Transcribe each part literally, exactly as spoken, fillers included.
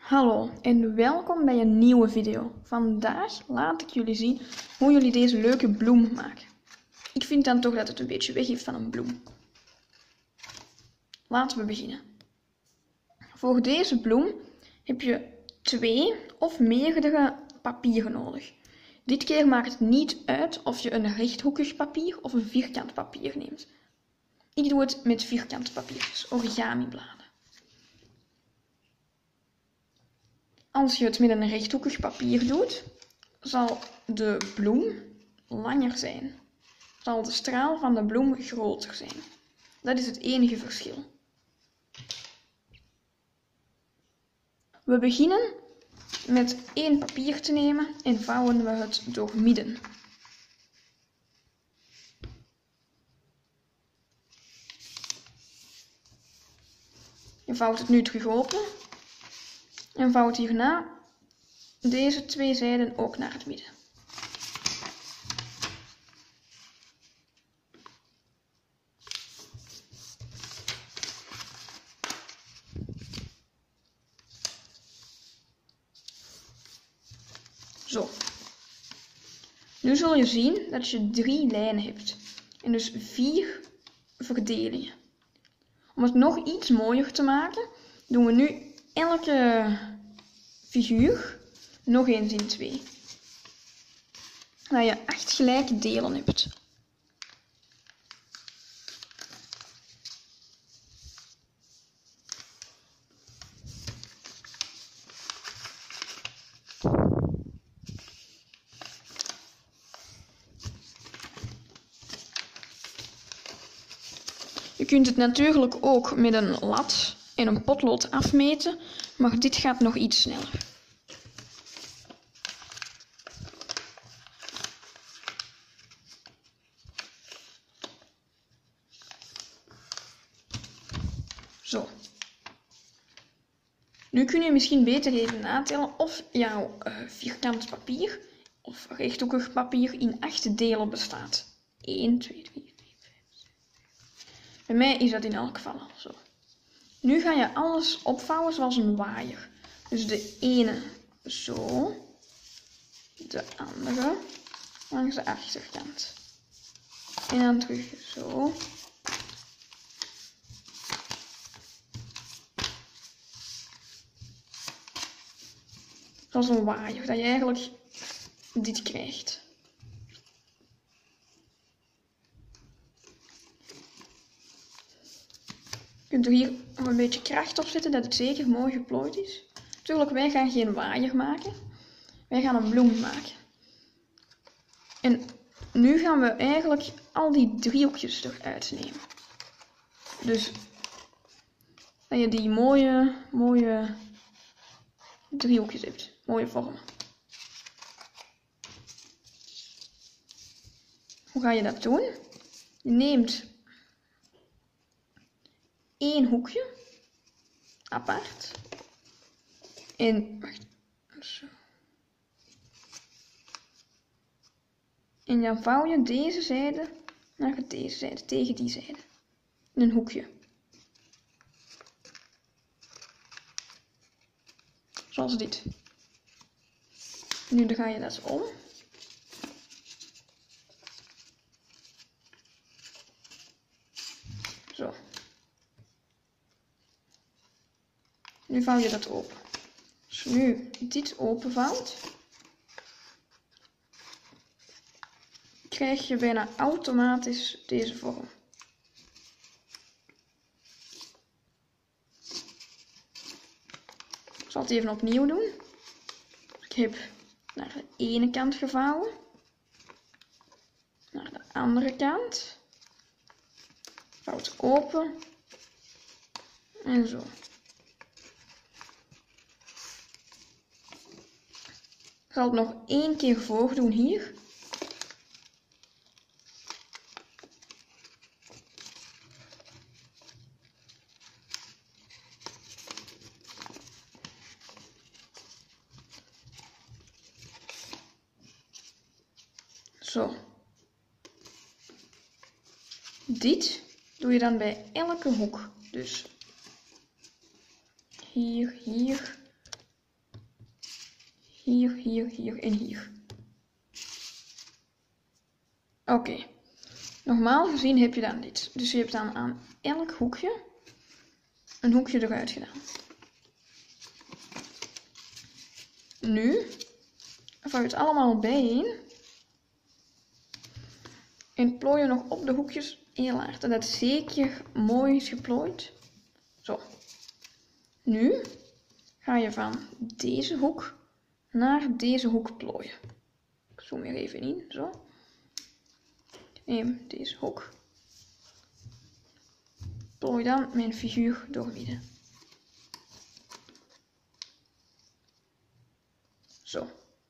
Hallo en welkom bij een nieuwe video. Vandaag laat ik jullie zien hoe jullie deze leuke bloem maken. Ik vind dan toch dat het een beetje weg heeft van een bloem. Laten we beginnen. Voor deze bloem heb je twee of meerdere papieren nodig. Dit keer maakt het niet uit of je een rechthoekig papier of een vierkant papier neemt. Ik doe het met vierkante papiertjes, origami bladen. Als je het met een rechthoekig papier doet, zal de bloem langer zijn. Zal de straal van de bloem groter zijn. Dat is het enige verschil. We beginnen met één papier te nemen en vouwen we het door midden. Je vouwt het nu terug open. En vouwt hierna deze twee zijden ook naar het midden. Zo. Nu zul je zien dat je drie lijnen hebt. En dus vier verdelingen. Om het nog iets mooier te maken, doen we nu elke figuur nog eens in twee. Dat je acht gelijke delen hebt. Je kunt het natuurlijk ook met een lat en een potlood afmeten, maar dit gaat nog iets sneller. Zo. Nu kun je misschien beter even natellen of jouw uh, vierkant papier of rechthoekig papier in acht delen bestaat. één, twee, drie, vier, vijf, zes. Bij mij is dat in elk geval al zo. Nu ga je alles opvouwen zoals een waaier. Dus de ene zo, de andere langs de achterkant. En dan terug zo. Zoals een waaier, dat je eigenlijk dit krijgt. Je kunt er hier nog een beetje kracht op zetten, dat het zeker mooi geplooid is. Natuurlijk, wij gaan geen waaier maken. Wij gaan een bloem maken. En nu gaan we eigenlijk al die driehoekjes eruit nemen. Dus dat je die mooie, mooie driehoekjes hebt. Mooie vormen. Hoe ga je dat doen? Je neemt één hoekje apart. En wacht. Zo. En dan vouw je deze zijde naar deze zijde, tegen die zijde. In een hoekje. Zoals dit. Nu draai je dat om. Zo. Nu vouw je dat open. Als je nu dit openvouwt, krijg je bijna automatisch deze vorm. Ik zal het even opnieuw doen. Ik heb naar de ene kant gevouwen, naar de andere kant, vouw het open en zo. Ik zal het nog één keer voordoen hier. Zo. Dit doe je dan bij elke hoek. Dus hier, hier, hier, hier, hier en hier. Oké. Okay. Normaal gezien heb je dan dit. Dus je hebt dan aan elk hoekje een hoekje eruit gedaan. Nu vouw je het allemaal bijeen. En plooi je nog op de hoekjes heel hard. Dat het zeker mooi is geplooid. Zo. Nu ga je van deze hoek naar deze hoek plooien. Ik zoom weer even in. Zo. Neem deze hoek. Plooi dan mijn figuur doormidden. Zo.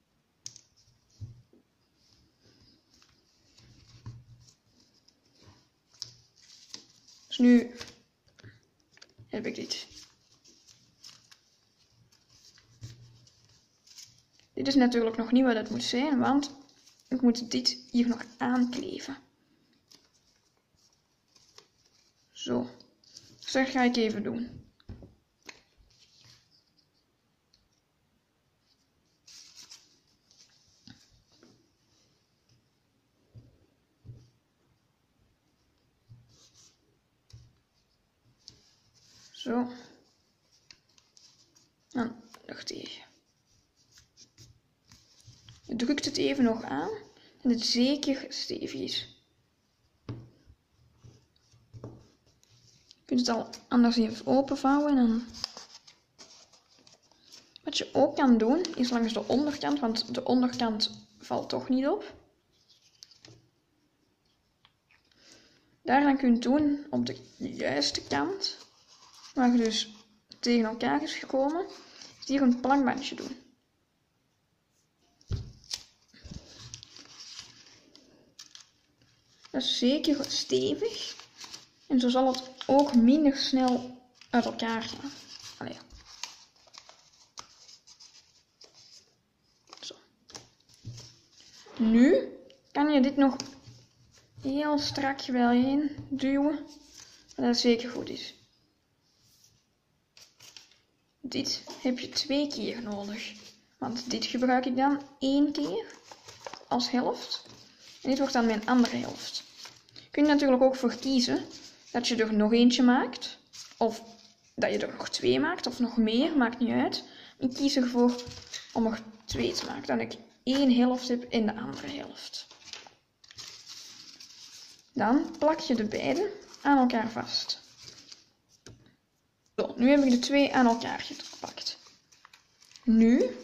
Dus nu heb ik dit. Dit is natuurlijk nog niet wat het moet zijn, want ik moet dit hier nog aankleven. Zo. Dus dat ga ik even doen. Zo. Dan nog tegen. Je drukt het even nog aan en het zeker stevig is. Je kunt het al anders even openvouwen en dan... Wat je ook kan doen is langs de onderkant, want de onderkant valt toch niet op. Daar dan kun je doen op de juiste kant, waar je dus tegen elkaar is gekomen, is hier een plakbandje doen. Dat is zeker stevig en zo zal het ook minder snel uit elkaar gaan. Allee. Zo. Nu kan je dit nog heel strak wel heen duwen, dat het zeker goed is. Dit heb je twee keer nodig, want dit gebruik ik dan één keer als helft. En dit wordt dan mijn andere helft. Kun je natuurlijk ook voor kiezen dat je er nog eentje maakt, of dat je er nog twee maakt, of nog meer, maakt niet uit. Ik kies ervoor om er twee te maken, dat ik één helft heb en de andere helft. Dan plak je de beide aan elkaar vast. Zo, nu heb ik de twee aan elkaar gepakt. Nu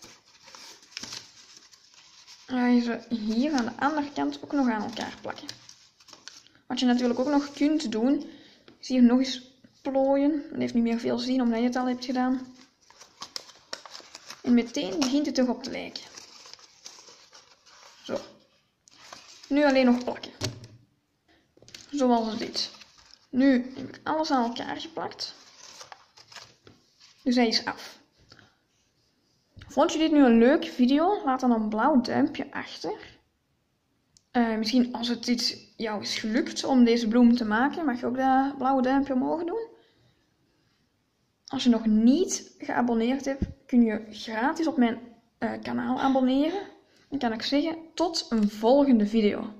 ga je ze hier aan de andere kant ook nog aan elkaar plakken. Wat je natuurlijk ook nog kunt doen, is hier nog eens plooien. Dat heeft niet meer veel zin omdat je het al hebt gedaan. En meteen begint het erop te lijken. Zo. Nu alleen nog plakken. Zoals dit. Nu heb ik alles aan elkaar geplakt. Dus hij is af. Vond je dit nu een leuke video? Laat dan een blauw duimpje achter. Uh, misschien als het dit jou is gelukt om deze bloem te maken, mag je ook dat blauwe duimpje omhoog doen. Als je nog niet geabonneerd hebt, kun je gratis op mijn uh, kanaal abonneren. Dan kan ik zeggen tot een volgende video.